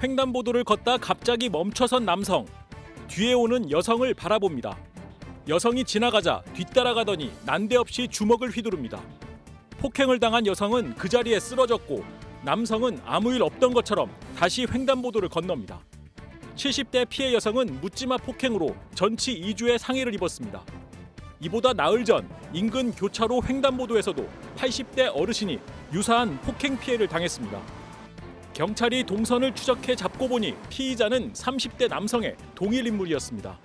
횡단보도를 걷다 갑자기 멈춰선 남성. 뒤에 오는 여성을 바라봅니다. 여성이 지나가자 뒤따라가더니 난데없이 주먹을 휘두릅니다. 폭행을 당한 여성은 그 자리에 쓰러졌고 남성은 아무 일 없던 것처럼 다시 횡단보도를 건넙니다. 70대 피해 여성은 묻지마 폭행으로 전치 2주의 상해를 입었습니다. 이보다 나흘 전 인근 교차로 횡단보도에서도 80대 어르신이 유사한 폭행 피해를 당했습니다. 경찰이 동선을 추적해 잡고 보니 피의자는 30대 남성의 동일 인물이었습니다.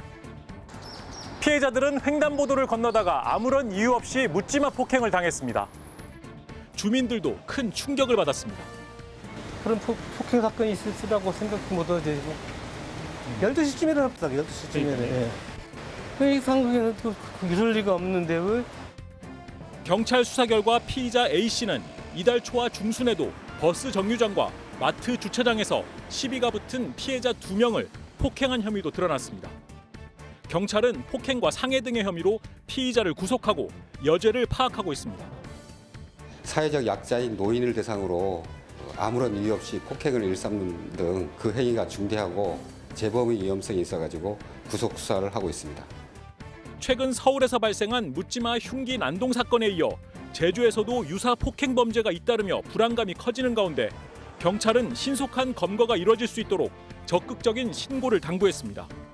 피해자들은 횡단보도를 건너다가 아무런 이유 없이 묻지마 폭행을 당했습니다. 주민들도 큰 충격을 받았습니다. 그런 폭행 사건이 있으라고 생각 못하지. 12시쯤에 일어났다, 12시쯤에. 이 상황에는 또 이럴 리가 없는데 왜? 경찰 수사 결과 피의자 A씨는 이달 초와 중순에도 버스 정류장과 마트 주차장에서 시비가 붙은 피해자 2명을 폭행한 혐의도 드러났습니다. 경찰은 폭행과 상해 등의 혐의로 피의자를 구속하고 여죄를 파악하고 있습니다. 사회적 약자인 노인을 대상으로 아무런 이유 없이 폭행을 일삼는 등 그 행위가 중대하고 재범의 위험성이 있어가지고 구속 수사를 하고 있습니다. 최근 서울에서 발생한 묻지마 흉기 난동 사건에 이어 제주에서도 유사 폭행 범죄가 잇따르며 불안감이 커지는 가운데 경찰은 신속한 검거가 이뤄질 수 있도록 적극적인 신고를 당부했습니다.